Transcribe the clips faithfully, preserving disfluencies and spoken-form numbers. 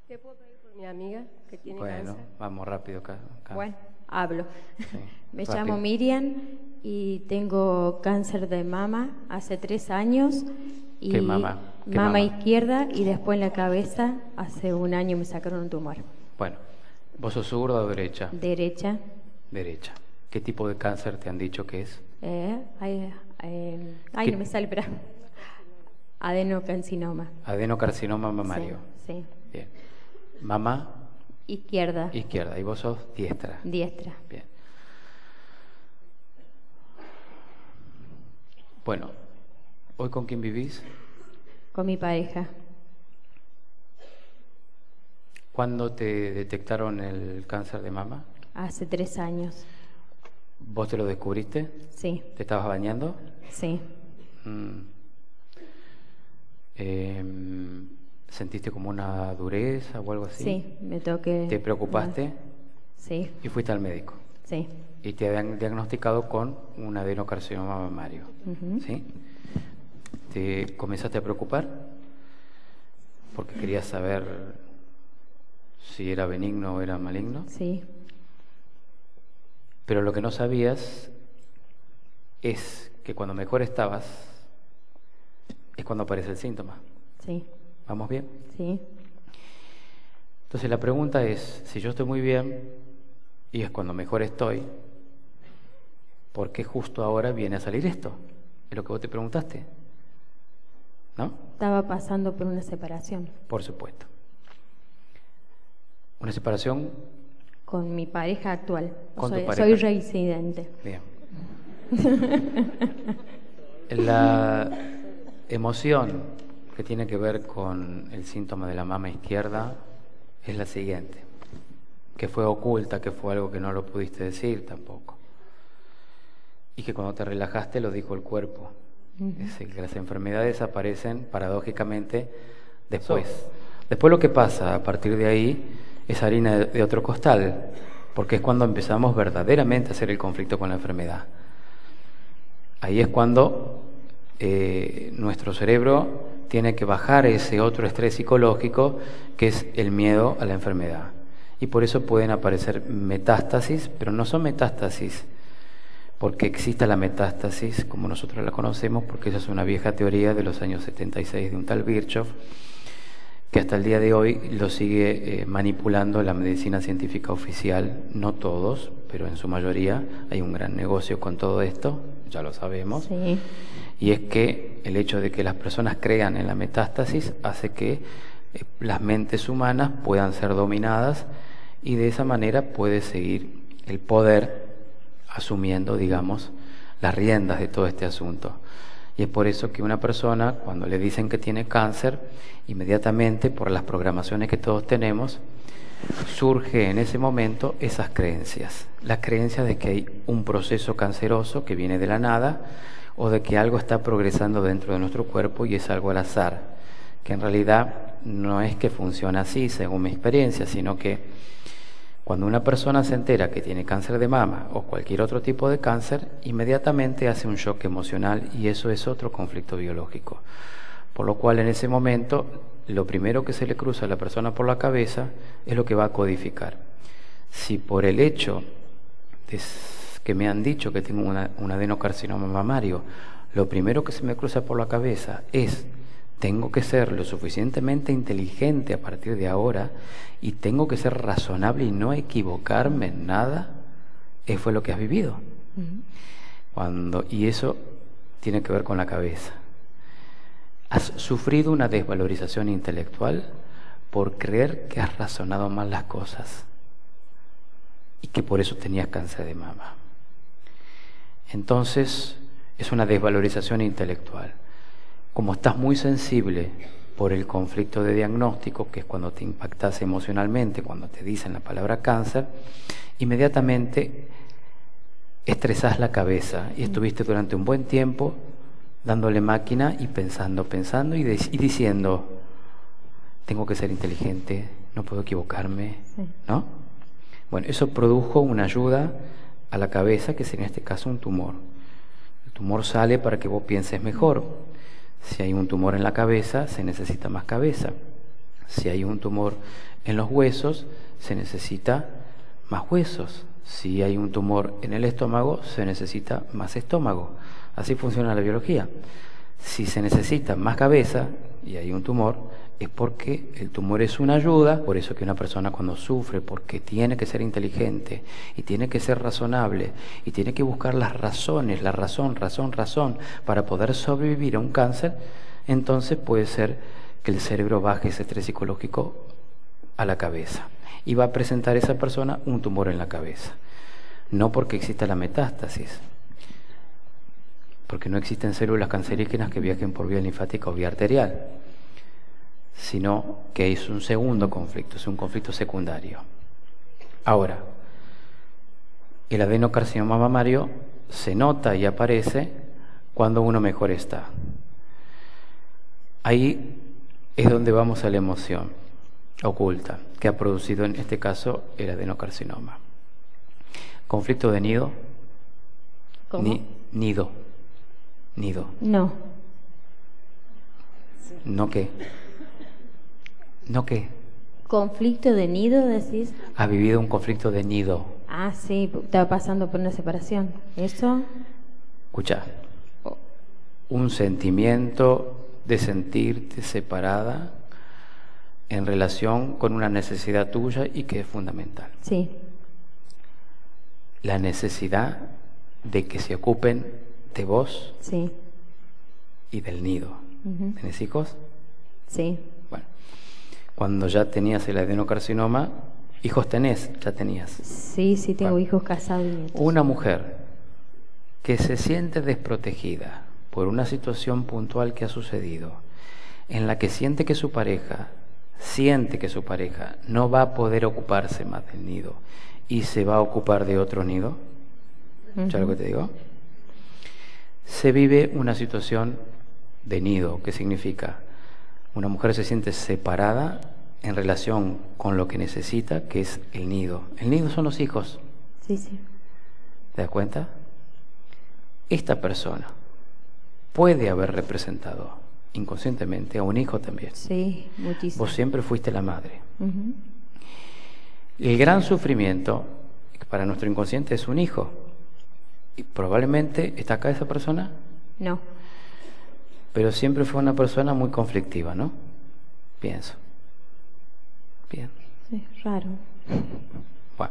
¿Te puedo pedir por mi amiga que tiene Bueno, cáncer? vamos rápido acá. acá. Bueno, hablo. Sí, Me rápido. llamo Miriam y tengo cáncer de mama hace tres años. Y ¿Qué mama? ¿Qué mama mama? izquierda y después en la cabeza. Hace un año me sacaron un tumor. Bueno, ¿vos sos zurda o derecha? Derecha. Derecha. ¿Qué tipo de cáncer te han dicho que es? Eh, ay, eh, ay ¿Qué? no me sale, pero adenocarcinoma. Adenocarcinoma mamario. Sí, sí. Bien. Mama Izquierda. izquierda. Y vos sos diestra. Diestra. Bien. Bueno, ¿hoy con quién vivís? Con mi pareja. ¿Cuándo te detectaron el cáncer de mama? Hace tres años. ¿Vos te lo descubriste? Sí, ¿Te estabas bañando? sí. Mm. Eh, ¿Sentiste como una dureza o algo así? Sí, me toqué. ¿Te preocupaste? Sí, Y fuiste al médico. sí. Y te habían diagnosticado con un adenocarcinoma mamario. Ujú. ¿Sí? ¿Te comenzaste a preocupar? Porque querías saber si era benigno o era maligno. Sí, Pero lo que no sabías es que cuando mejor estabas es cuando aparece el síntoma. sí, ¿Vamos bien? sí. Entonces la pregunta es, si yo estoy muy bien y es cuando mejor estoy, ¿por qué justo ahora viene a salir esto? Es lo que vos te preguntaste, ¿no? Estaba pasando por una separación Por supuesto. Una separación, con mi pareja actual. Con tu soy, pareja. soy reincidente. bien. La emoción que tiene que ver con el síntoma de la mama izquierda es la siguiente, que fue oculta, que fue algo que no lo pudiste decir tampoco, y que cuando te relajaste lo dijo el cuerpo. Ujú. Es decir, que las enfermedades aparecen paradójicamente después. Después lo que pasa a partir de ahí es harina de, de otro costal, porque es cuando empezamos verdaderamente a hacer el conflicto con la enfermedad. Ahí es cuando eh, nuestro cerebro tiene que bajar ese otro estrés psicológico que es el miedo a la enfermedad. Y por eso pueden aparecer metástasis, pero no son metástasis porque exista la metástasis como nosotros la conocemos, porque esa es una vieja teoría de los años setenta y seis de un tal Virchow, que hasta el día de hoy lo sigue eh, manipulando la medicina científica oficial. No todos, pero en su mayoría hay un gran negocio con todo esto, ya lo sabemos. Sí, Y es que el hecho de que las personas crean en la metástasis hace que eh, las mentes humanas puedan ser dominadas y de esa manera puede seguir el poder asumiendo, digamos, las riendas de todo este asunto. Y es por eso que una persona, cuando le dicen que tiene cáncer, inmediatamente, por las programaciones que todos tenemos, surge en ese momento esas creencias. Las creencias de que hay un proceso canceroso que viene de la nada, o de que algo está progresando dentro de nuestro cuerpo y es algo al azar, que en realidad no es que funciona así, según mi experiencia, sino que cuando una persona se entera que tiene cáncer de mama o cualquier otro tipo de cáncer, inmediatamente hace un shock emocional y eso es otro conflicto biológico. Por lo cual en ese momento lo primero que se le cruza a la persona por la cabeza es lo que va a codificar. Si por el hecho de que me han dicho que tengo una, un adenocarcinoma mamario, lo primero que se me cruza por la cabeza es: tengo que ser lo suficientemente inteligente a partir de ahora y tengo que ser razonable y no equivocarme en nada, eso fue lo que has vivido. ujú. Cuando, y eso tiene que ver con la cabeza. Has sufrido una desvalorización intelectual por creer que has razonado mal las cosas y que por eso tenías cáncer de mama. Entonces, es una desvalorización intelectual. Como estás muy sensible por el conflicto de diagnóstico, que es cuando te impactas emocionalmente, cuando te dicen la palabra cáncer, inmediatamente estresás la cabeza y estuviste durante un buen tiempo dándole máquina y pensando, pensando y, de, y diciendo: tengo que ser inteligente, no puedo equivocarme, Sí. ¿no? Bueno, eso produjo una ayuda a la cabeza, que es en este caso un tumor. El tumor sale para que vos pienses mejor. Si hay un tumor en la cabeza, se necesita más cabeza. Si hay un tumor en los huesos, se necesita más huesos. Si hay un tumor en el estómago, se necesita más estómago. Así funciona la biología. Si se necesita más cabeza y hay un tumor, es porque el tumor es una ayuda. Por eso que una persona cuando sufre, porque tiene que ser inteligente y tiene que ser razonable y tiene que buscar las razones, la razón, razón, razón, para poder sobrevivir a un cáncer, entonces puede ser que el cerebro baje ese estrés psicológico a la cabeza y va a presentar esa persona un tumor en la cabeza. No porque exista la metástasis, porque no existen células cancerígenas que viajen por vía linfática o vía arterial, sino que es un segundo conflicto, es un conflicto secundario. Ahora, el adenocarcinoma mamario se nota y aparece cuando uno mejor está. Ahí es donde vamos a la emoción oculta que ha producido en este caso el adenocarcinoma. Conflicto de nido. ¿Cómo? Ni, nido. Nido. No. ¿No qué? ¿No qué? ¿Conflicto de nido, decís? Ha vivido un conflicto de nido. Ah, sí, estaba pasando por una separación. ¿Eso? Escucha. Un sentimiento de sentirte separada en relación con una necesidad tuya y que es fundamental. Sí. La necesidad de que se ocupen de vos Sí. y del nido. Uh-huh. ¿Tenés hijos? Sí. Bueno, cuando ya tenías el adenocarcinoma, hijos tenés, ya tenías. Sí, sí, tengo Bueno. hijos casados y nietos. Una mujer que se siente desprotegida por una situación puntual que ha sucedido, en la que siente que su pareja, siente que su pareja no va a poder ocuparse más del nido y se va a ocupar de otro nido, ¿sabes Uh-huh. lo que te digo? Se vive una situación de nido, que significa una mujer se siente separada en relación con lo que necesita, que es el nido. El nido son los hijos. Sí, sí. ¿Te das cuenta? Esta persona puede haber representado inconscientemente a un hijo también. Sí, muchísimo. Vos siempre fuiste la madre. Uh-huh. El gran sufrimiento para nuestro inconsciente es un hijo. Y probablemente está acá esa persona, No. pero siempre fue una persona muy conflictiva, ¿no? Pienso. Bien. Sí, raro. Bueno.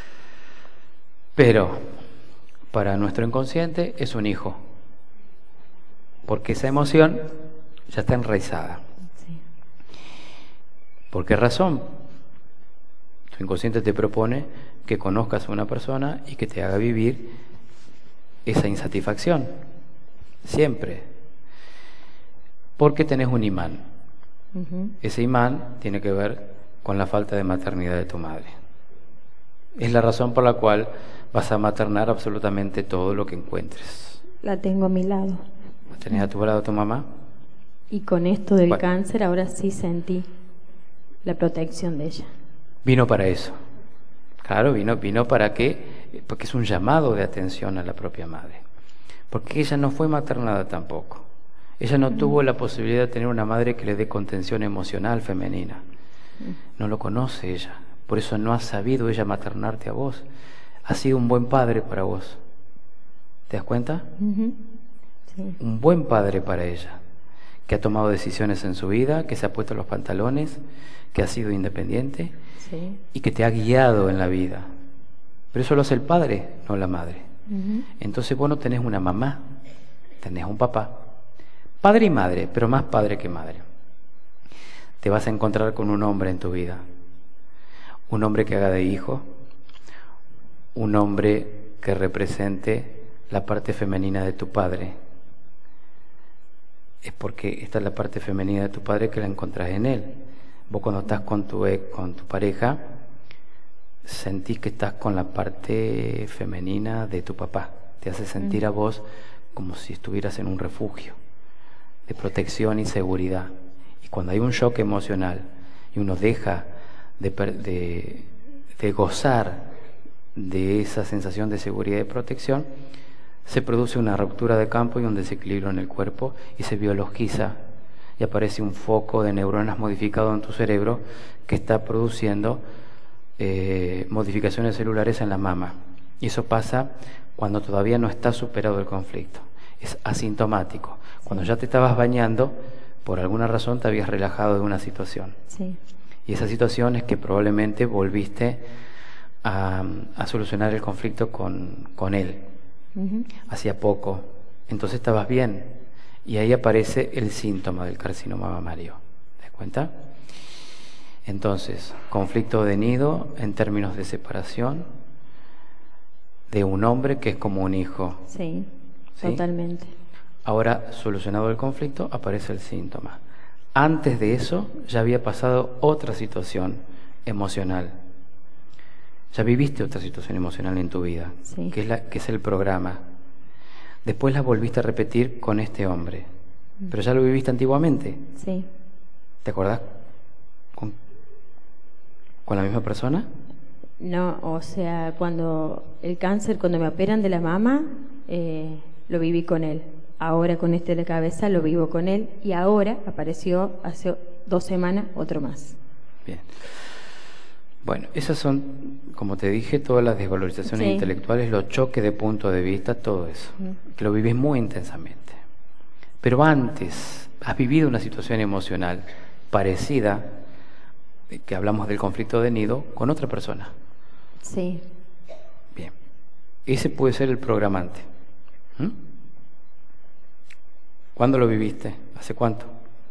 Pero para nuestro inconsciente es un hijo, porque esa emoción ya está enraizada. Sí. ¿Por qué razón? Tu inconsciente te propone que conozcas a una persona y que te haga vivir esa insatisfacción, siempre. Porque tenés un imán. Uh-huh. Ese imán tiene que ver con la falta de maternidad de tu madre. Es la razón por la cual vas a maternar absolutamente todo lo que encuentres. La tengo a mi lado. ¿La tenés a tu lado tu mamá? Y con esto del Bueno. cáncer ahora sí sentí la protección de ella. Vino para eso. Claro, vino, vino para qué, porque es un llamado de atención a la propia madre. Porque ella no fue maternada tampoco. Ella no mm. tuvo la posibilidad de tener una madre que le dé contención emocional femenina. Mm. No lo conoce ella. Por eso no ha sabido ella maternarte a vos. Ha sido un buen padre para vos. ¿Te das cuenta? Uh-huh. Sí. Un buen padre para ella. Que ha tomado decisiones en su vida, que se ha puesto los pantalones, que ha sido independiente. Sí. Y que te ha guiado en la vida. Pero eso lo hace el padre, no la madre. Uh-huh. Entonces vos no tenés una mamá, tenés un papá. Padre y madre, pero más padre que madre. Te vas a encontrar con un hombre en tu vida. Un hombre que haga de hijo. Un hombre que represente la parte femenina de tu padre. Es porque esta es la parte femenina de tu padre que la encontrás en él. Vos cuando estás con tu, con tu pareja, sentís que estás con la parte femenina de tu papá. Te hace sentir a vos como si estuvieras en un refugio de protección y seguridad. Y cuando hay un shock emocional y uno deja de, de, de gozar de esa sensación de seguridad y protección, se produce una ruptura de campo y un desequilibrio en el cuerpo y se biologiza y aparece un foco de neuronas modificado en tu cerebro que está produciendo eh, modificaciones celulares en la mama. Y eso pasa cuando todavía no está superado el conflicto. Es asintomático. Cuando ya te estabas bañando, por alguna razón te habías relajado de una situación. Sí. Y esa situación es que probablemente volviste a, a solucionar el conflicto con, con él. Uh-huh. Hacía poco. Entonces estabas bien. Y ahí aparece el síntoma del carcinoma mamario. ¿Te das cuenta? Entonces, conflicto de nido en términos de separación de un hombre que es como un hijo. Sí, ¿sí? Totalmente. Ahora, solucionado el conflicto, aparece el síntoma. Antes de eso, ya había pasado otra situación emocional. Ya viviste otra situación emocional en tu vida, sí. que es la, que es el programa. Después la volviste a repetir con este hombre. Pero ya lo viviste antiguamente. Sí. ¿Te acordás? ¿Con, con la misma persona? No, o sea, cuando el cáncer, cuando me operan de la mama, eh, lo viví con él. Ahora con este de la cabeza lo vivo con él. Y ahora apareció hace dos semanas otro más. Bien. Bueno, esas son, como te dije, todas las desvalorizaciones sí. intelectuales, los choques de punto de vista, todo eso, mm. que lo vivís muy intensamente. Pero antes, has vivido una situación emocional parecida, que hablamos del conflicto de nido, con otra persona. Sí. Bien. Ese puede ser el programante. ¿Mm? ¿Cuándo lo viviste? ¿Hace cuánto?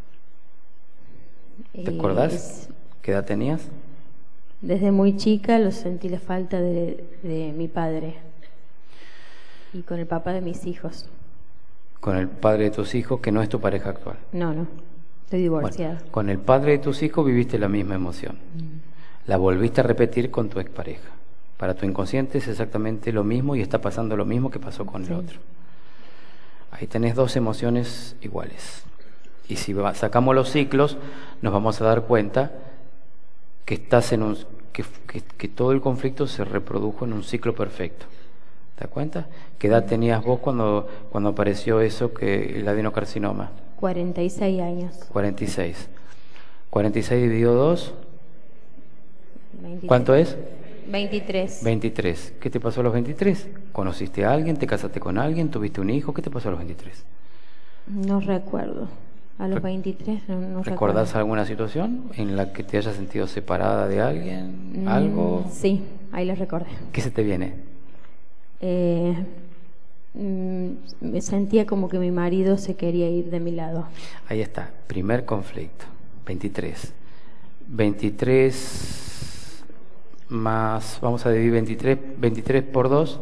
¿Te Eh, acordás? es... ¿Qué edad tenías? Desde muy chica lo sentí la falta de, de mi padre y con el papá de mis hijos. Con el padre de tus hijos, que no es tu pareja actual. No, no, estoy divorciada. Bueno, con el padre de tus hijos viviste la misma emoción. Mm. La volviste a repetir con tu expareja. Para tu inconsciente es exactamente lo mismo y está pasando lo mismo que pasó con sí. el otro. Ahí tenés dos emociones iguales. Y si va, sacamos los ciclos, nos vamos a dar cuenta que estás en un que, que, que todo el conflicto se reprodujo en un ciclo perfecto. ¿Te das cuenta? ¿Qué edad tenías vos cuando, cuando apareció eso, que el adenocarcinoma? cuarenta y seis años. cuarenta y seis. cuarenta y seis dividido dos. veintitrés. ¿Cuánto es? veintitrés. veintitrés. ¿Qué te pasó a los veintitrés? ¿Conociste a alguien? ¿Te casaste con alguien? ¿Tuviste un hijo? ¿Qué te pasó a los veintitrés? No recuerdo. A los veintitrés no, no ¿Recordás recuerdo. alguna situación en la que te hayas sentido separada de alguien? Mm, ¿Algo? Sí, ahí lo recordé. ¿Qué se te viene? Eh, mm, me sentía como que mi marido se quería ir de mi lado. Ahí está, primer conflicto, veintitrés. veintitrés más, vamos a dividir veintitrés, veintitrés por dos.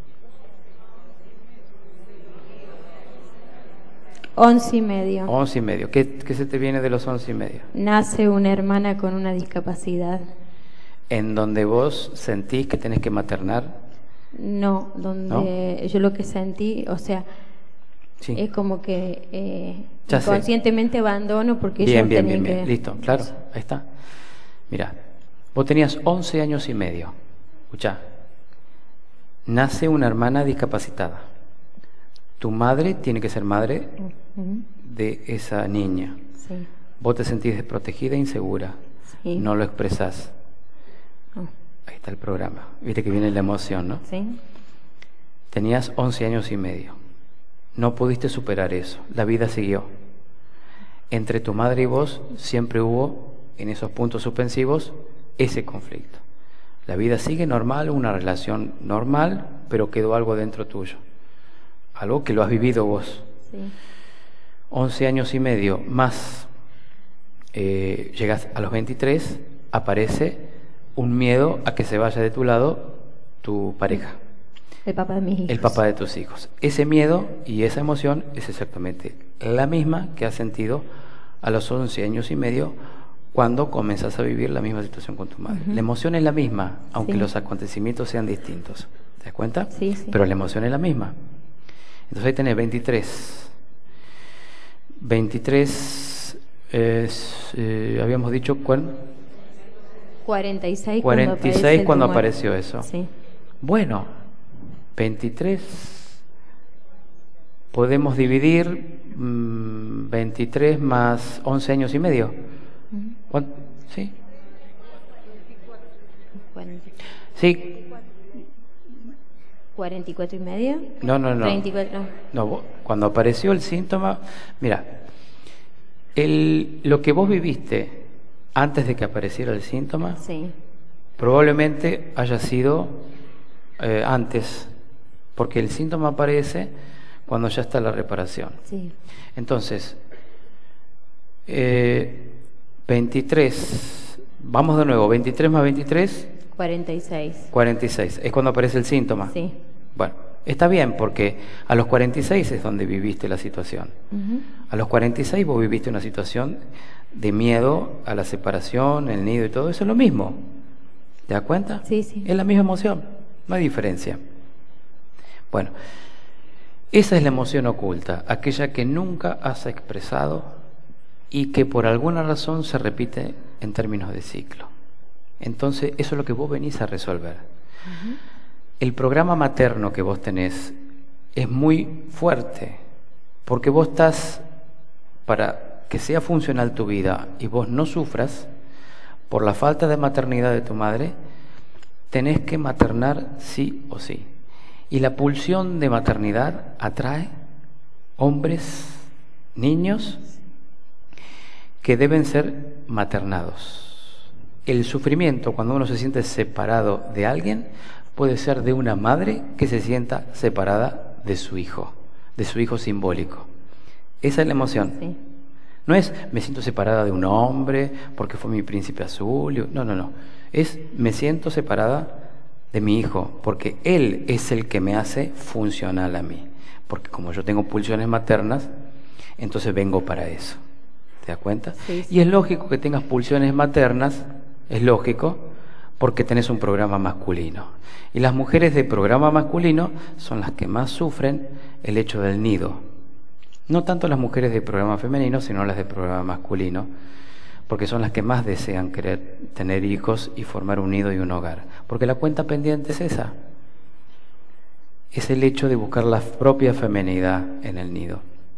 Once y medio. Once y medio. ¿Qué, qué se te viene de los once y medio? Nace una hermana con una discapacidad. ¿En donde vos sentís que tenés que maternar? No, donde ¿no? Yo lo que sentí, o sea, sí. es como que eh, inconscientemente sé. abandono porque bien, yo bien, tenía bien, que... bien, listo, claro, ahí está. Mirá, vos tenías once años y medio. Escuchá, nace una hermana discapacitada. Tu madre tiene que ser madre uh-huh. de esa niña. Sí. Vos te sentís desprotegida e insegura. Sí. No lo expresás. Oh. Ahí está el programa. Viste que viene la emoción, ¿no? Sí. Tenías once años y medio. No pudiste superar eso. La vida siguió. Entre tu madre y vos siempre hubo, en esos puntos suspensivos, ese conflicto. La vida sigue normal, una relación normal, pero quedó algo dentro tuyo. Algo que lo has vivido vos. Sí. once años y medio más, eh, llegas a los veintitrés, aparece un miedo a que se vaya de tu lado tu pareja. El papá de mis hijos. El papá de tus hijos. Ese miedo y esa emoción es exactamente la misma que has sentido a los once años y medio cuando comenzás a vivir la misma situación con tu madre. Uh-huh. La emoción es la misma, aunque sí. los acontecimientos sean distintos. ¿Te das cuenta? Sí, sí. Pero la emoción es la misma. Entonces ahí tenés veintitrés. veintitrés, es, eh, habíamos dicho, ¿cuál? cuarenta y seis. cuarenta y seis cuando, cuando apareció eso. Sí. Bueno, veintitrés. Podemos dividir mmm, veintitrés más once años y medio. Ujú. ¿Sí? cuarenta, Sí. cuarenta y cuatro y medio. No, no, no. treinta y cuatro. No, vos- cuando apareció el síntoma, mira, el, lo que vos viviste antes de que apareciera el síntoma, Sí. probablemente haya sido eh, antes, porque el síntoma aparece cuando ya está la reparación. Sí. Entonces, eh, veintitrés, vamos de nuevo, veintitrés más veintitrés, cuarenta y seis. cuarenta y seis, es cuando aparece el síntoma. Sí. Bueno, está bien, porque a los cuarenta y seis es donde viviste la situación. Ujú. A los cuarenta y seis vos viviste una situación de miedo a la separación, el nido y todo eso, es lo mismo. ¿Te das cuenta? Sí, sí. Es la misma emoción, no hay diferencia. Bueno, esa es la emoción oculta, aquella que nunca has expresado y que por alguna razón se repite en términos de ciclo. Entonces, eso es lo que vos venís a resolver. Ujú. El programa materno que vos tenés es muy fuerte, porque vos estás, para que sea funcional tu vida y vos no sufras por la falta de maternidad de tu madre, tenés que maternar sí o sí. Y la pulsión de maternidad atrae hombres, niños, que deben ser maternados. El sufrimiento, cuando uno se siente separado de alguien, puede ser de una madre que se sienta separada de su hijo, de su hijo simbólico. Esa es la emoción. Sí. No es me siento separada de un hombre porque fue mi príncipe azul. No, no, no. Es me siento separada de mi hijo porque él es el que me hace funcional a mí. Porque como yo tengo pulsiones maternas, entonces vengo para eso. ¿Te das cuenta? Sí, sí. Y es lógico que tengas pulsiones maternas, es lógico, porque tenés un programa masculino. Y las mujeres de programa masculino son las que más sufren el hecho del nido. No tanto las mujeres de programa femenino, sino las de programa masculino, porque son las que más desean querer tener hijos y formar un nido y un hogar. Porque la cuenta pendiente es esa. Es el hecho de buscar la propia feminidad en el nido.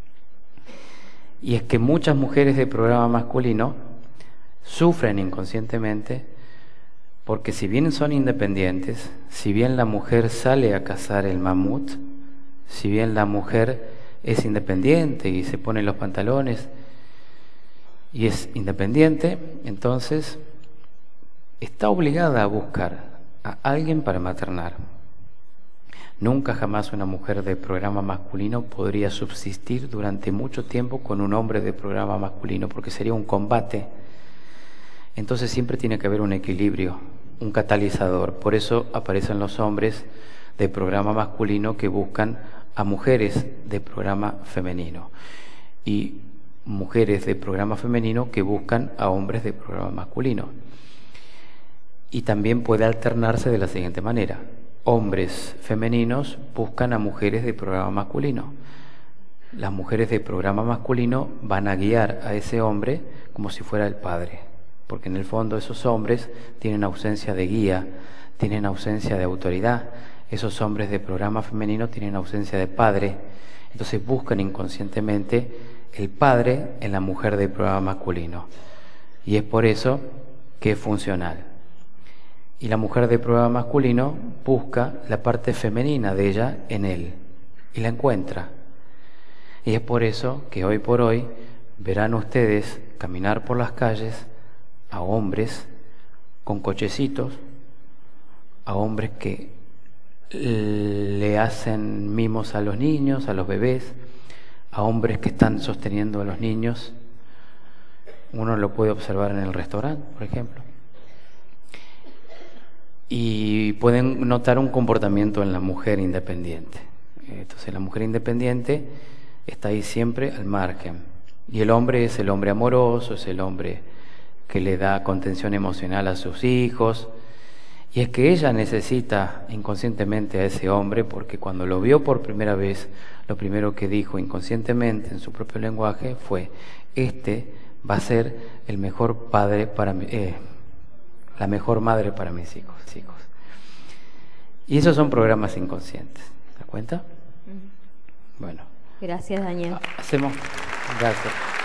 Y es que muchas mujeres de programa masculino sufren inconscientemente porque si bien son independientes, si bien la mujer sale a cazar el mamut, si bien la mujer es independiente y se pone los pantalones y es independiente, entonces está obligada a buscar a alguien para maternar. Nunca jamás una mujer de programa masculino podría subsistir durante mucho tiempo con un hombre de programa masculino, porque sería un combate. Entonces siempre tiene que haber un equilibrio, un catalizador. Por eso aparecen los hombres de programa masculino que buscan a mujeres de programa femenino y mujeres de programa femenino que buscan a hombres de programa masculino. Y también puede alternarse de la siguiente manera. Hombres femeninos buscan a mujeres de programa masculino. Las mujeres de programa masculino van a guiar a ese hombre como si fuera el padre, porque en el fondo esos hombres tienen ausencia de guía, tienen ausencia de autoridad. Esos hombres de programa femenino tienen ausencia de padre. Entonces buscan inconscientemente el padre en la mujer de programa masculino. Y es por eso que es funcional. Y la mujer de programa masculino busca la parte femenina de ella en él y la encuentra. Y es por eso que hoy por hoy verán ustedes caminar por las calles a hombres con cochecitos, a hombres que le hacen mimos a los niños, a los bebés, a hombres que están sosteniendo a los niños. Uno lo puede observar en el restaurante, por ejemplo. Y pueden notar un comportamiento en la mujer independiente. Entonces la mujer independiente está ahí siempre al margen. Y el hombre es el hombre amoroso, es el hombre que le da contención emocional a sus hijos. Y es que ella necesita inconscientemente a ese hombre porque cuando lo vio por primera vez, lo primero que dijo inconscientemente en su propio lenguaje fue: este va a ser el mejor padre para mí. Eh, la mejor madre para mis hijos, hijos. Y esos son programas inconscientes. ¿Te das cuenta? Ujú. Bueno. Gracias, Daniel. Hacemos... Gracias.